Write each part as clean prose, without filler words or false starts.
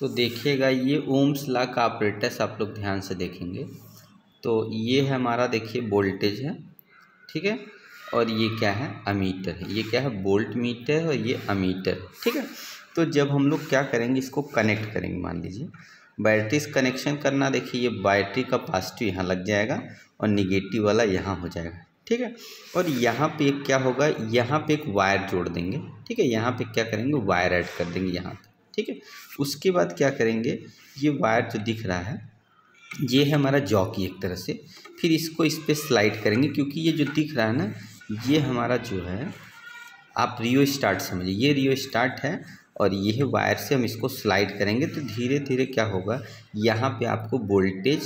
तो देखिएगा ये ओम्स लॉ का ऑपरेटर्स आप लोग ध्यान से देखेंगे तो ये है हमारा, देखिए वोल्टेज है, ठीक है, और ये क्या है, अमीटर है। ये क्या है, वोल्ट मीटर है और ये अमीटर है, ठीक है। तो जब हम लोग क्या करेंगे, इसको कनेक्ट करेंगे, मान लीजिए बैटरी से कनेक्शन करना, देखिए ये बैटरी का पॉजिटिव यहाँ लग जाएगा और निगेटिव वाला यहाँ हो जाएगा, ठीक है। और यहाँ पे एक क्या होगा, यहाँ पे एक वायर जोड़ देंगे, ठीक है। यहाँ पे क्या करेंगे, वायर ऐड कर देंगे यहाँ पे, ठीक है। उसके बाद क्या करेंगे, ये वायर जो दिख रहा है ये है हमारा जॉकी एक तरह से, फिर इसको इस पर स्लाइड करेंगे, क्योंकि ये जो दिख रहा है ना, ये हमारा जो है, आप रियो स्टार्ट समझिए, ये रियो स्टार्ट है और ये वायर से हम इसको स्लाइड करेंगे तो धीरे धीरे क्या होगा, यहाँ पे आपको वोल्टेज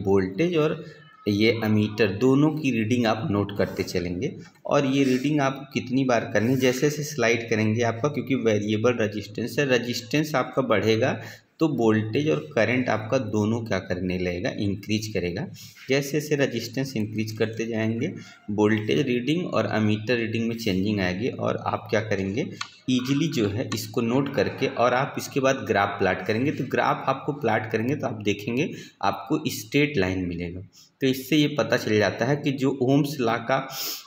और ये अमीटर दोनों की रीडिंग आप नोट करते चलेंगे। और ये रीडिंग आप कितनी बार करनी, जैसे जैसे स्लाइड करेंगे आपका, क्योंकि वेरिएबल रजिस्टेंस है, रजिस्टेंस आपका बढ़ेगा तो वोल्टेज और करंट आपका दोनों क्या करने लगेगा, इंक्रीज करेगा। जैसे जैसे रजिस्टेंस इंक्रीज करते जाएंगे वोल्टेज रीडिंग और अमीटर रीडिंग में चेंजिंग आएगी, और आप क्या करेंगे, ईजिली जो है इसको नोट करके और आप इसके बाद ग्राफ प्लाट करेंगे। तो ग्राफ आपको प्लाट करेंगे तो आप देखेंगे आपको स्ट्रेट लाइन मिलेगा। तो इससे ये पता चल जाता है कि जो ओम्स लॉ का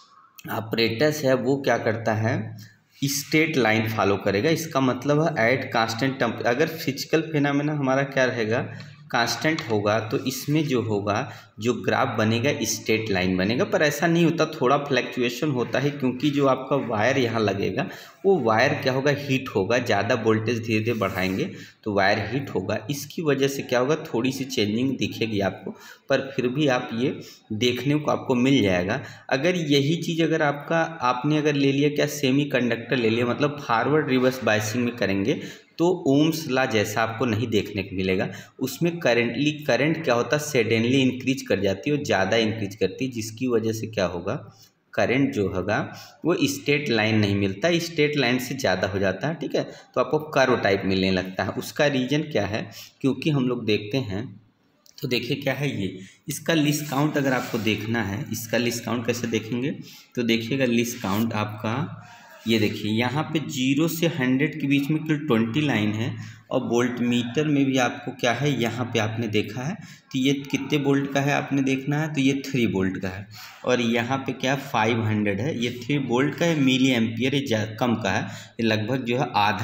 ऑपरेटर्स है वो क्या करता है, स्ट्रेट लाइन फॉलो करेगा। इसका मतलब है एट कांस्टेंट टेम्परेचर, अगर फिजिकल फिनोमेना हमारा क्या रहेगा, कांस्टेंट होगा, तो इसमें जो होगा, जो ग्राफ बनेगा स्ट्रेट लाइन बनेगा। पर ऐसा नहीं होता, थोड़ा फ्लैक्चुएशन होता है, क्योंकि जो आपका वायर यहाँ लगेगा वो वायर क्या होगा, हीट होगा, ज़्यादा वोल्टेज धीरे धीरे बढ़ाएंगे तो वायर हीट होगा, इसकी वजह से क्या होगा, थोड़ी सी चेंजिंग दिखेगी आपको, पर फिर भी आप ये देखने को आपको मिल जाएगा। अगर यही चीज़ अगर आपने अगर ले लिया क्या, सेमी कंडक्टर ले लिया, मतलब फॉरवर्ड रिवर्स बायसिंग में करेंगे तो ओम्स लॉ जैसा आपको नहीं देखने को मिलेगा। उसमें करंट क्या होता है, सडनली इंक्रीज कर जाती है और ज़्यादा इंक्रीज करती है, जिसकी वजह से क्या होगा, करंट जो होगा वो स्ट्रेट लाइन नहीं मिलता, स्ट्रेट लाइन से ज़्यादा हो जाता है, ठीक है। तो आपको कर्व टाइप मिलने लगता है। उसका रीज़न क्या है, क्योंकि हम लोग देखते हैं तो देखिए क्या है ये, इसका लिस्ट काउंट अगर आपको देखना है, इसका लिस्ट काउंट कैसे देखेंगे, तो देखिएगा लिस्ट काउंट आपका, ये देखिए यहाँ पे 0 से 100 के बीच में कुल 20 लाइन है, और वोल्ट मीटर में भी आपको क्या है, यहाँ पे आपने देखा है तो ये कितने वोल्ट का है आपने देखना है, तो ये 3 वोल्ट का है, और यहाँ पे क्या 500 है, ये 3 वोल्ट का है, मिली एम्पियर ये कम का है, ये लगभग जो है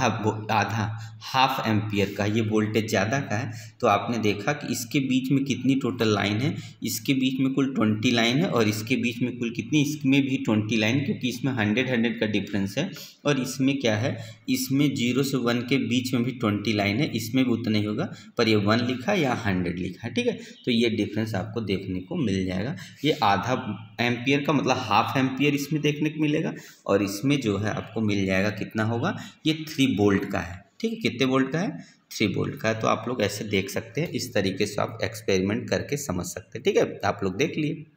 आधा हाफ एम्पियर का, ये वोल्टेज ज़्यादा का है। तो आपने देखा कि इसके बीच में कितनी टोटल लाइन है, इसके बीच में कुल 20 लाइन है, और इसके बीच में कुल कितनी, इसमें भी 20 लाइन, क्योंकि इसमें 100 का डिफरेंस है, और इसमें क्या है, इसमें 0 से 1 के बीच में भी 20 लाइन है, इसमें भी उतना ही होगा, पर ये 1 लिखा है या 100 लिखा है, ठीक है। तो ये डिफरेंस आपको देखने को मिल जाएगा। ये आधा एम्पियर का मतलब हाफ एम्पियर इसमें देखने को मिलेगा, और इसमें जो है आपको मिल जाएगा कितना होगा, ये 3 वोल्ट का है, ठीक है। कितने वोल्ट का है, 3 वोल्ट का है। तो आप लोग ऐसे देख सकते हैं, इस तरीके से आप एक्सपेरिमेंट करके समझ सकते हैं, ठीक है। आप लोग देख लिए।